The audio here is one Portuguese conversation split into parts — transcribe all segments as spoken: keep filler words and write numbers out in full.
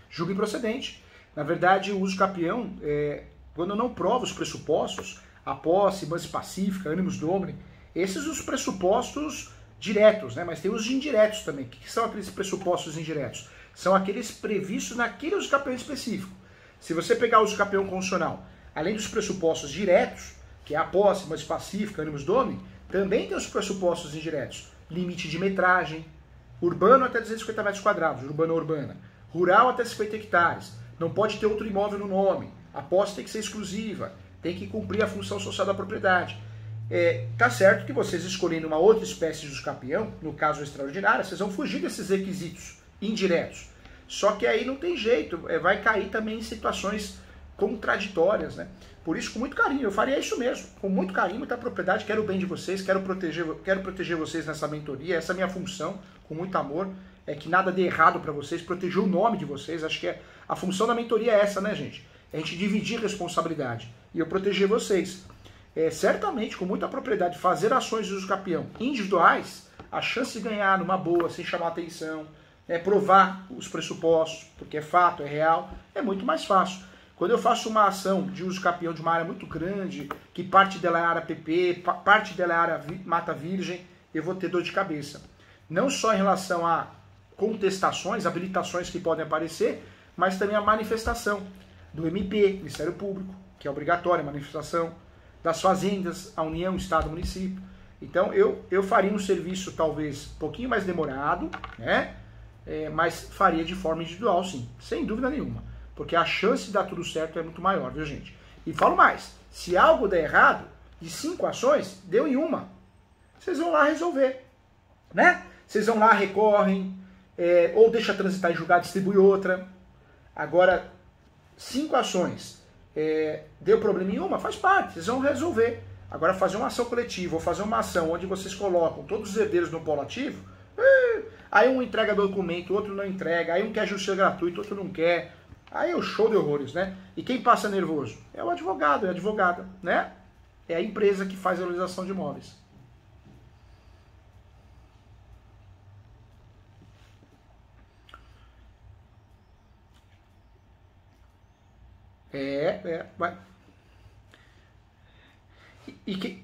julgo improcedente. Na verdade, o uso capião, é, quando eu não provo os pressupostos, a posse, base pacífica, animus domini, esses são os pressupostos diretos, né? Mas tem os indiretos também. O que são aqueles pressupostos indiretos? São aqueles previstos naquele uso capião específico. Se você pegar o uso capião constitucional, além dos pressupostos diretos, que é a posse, base pacífica, animus domini, também tem os pressupostos indiretos. Limite de metragem, urbano até duzentos e cinquenta metros quadrados, urbano ou urbana, rural até cinquenta hectares, não pode ter outro imóvel no nome, a posse tem que ser exclusiva, tem que cumprir a função social da propriedade. É, tá certo que vocês escolhendo uma outra espécie de uso capião, no caso extraordinário, vocês vão fugir desses requisitos indiretos. Só que aí não tem jeito, é, vai cair também em situações contraditórias, né? Por isso, com muito carinho, eu faria isso mesmo, com muito carinho, muita propriedade, quero o bem de vocês, quero proteger, quero proteger vocês nessa mentoria, essa é a minha função, com muito amor, é que nada dê errado para vocês, proteger o nome de vocês, acho que é, a função da mentoria é essa, né, gente? É a gente dividir responsabilidade, e eu proteger vocês. É, certamente, com muita propriedade, fazer ações de uso capião individuais, a chance de ganhar numa boa, sem chamar atenção, né, provar os pressupostos, porque é fato, é real, é muito mais fácil. Quando eu faço uma ação de uso capião de uma área muito grande, que parte dela é área P P, parte dela é área mata virgem, eu vou ter dor de cabeça. Não só em relação a contestações, habilitações que podem aparecer, mas também a manifestação do M P, Ministério Público, que é obrigatória a manifestação, das fazendas, a União, Estado, Município. Então eu, eu faria um serviço talvez um pouquinho mais demorado, né? É, mas faria de forma individual, sim, sem dúvida nenhuma. Porque a chance de dar tudo certo é muito maior, viu, gente? E falo mais, se algo der errado, de cinco ações, deu em uma. Vocês vão lá resolver, né? Vocês vão lá, recorrem, é, ou deixa transitar em julgado, distribui outra. Agora, cinco ações, é, deu problema em uma, faz parte, vocês vão resolver. Agora, fazer uma ação coletiva, ou fazer uma ação onde vocês colocam todos os herdeiros no polo ativo, aí um entrega documento, outro não entrega, aí um quer justiça gratuita, outro não quer. Aí é o show de horrores, né? E quem passa nervoso? É o advogado, é a advogada, né? É a empresa que faz a valorização de imóveis. É, é, vai. E, e, que...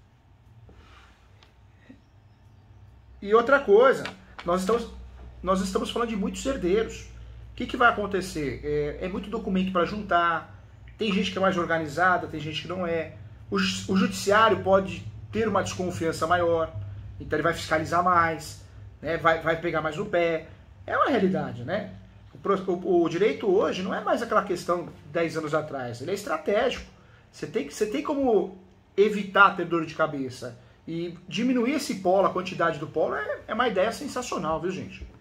e outra coisa, nós estamos, nós estamos falando de muitos herdeiros. O que, que vai acontecer? É, é muito documento para juntar, tem gente que é mais organizada, tem gente que não é. O, o judiciário pode ter uma desconfiança maior, então ele vai fiscalizar mais, né, vai, vai pegar mais no pé. É uma realidade, né? O, o, o direito hoje não é mais aquela questão de dez anos atrás, ele é estratégico. Você tem, você tem como evitar ter dor de cabeça e diminuir esse polo, a quantidade do polo, é, é uma ideia sensacional, viu, gente?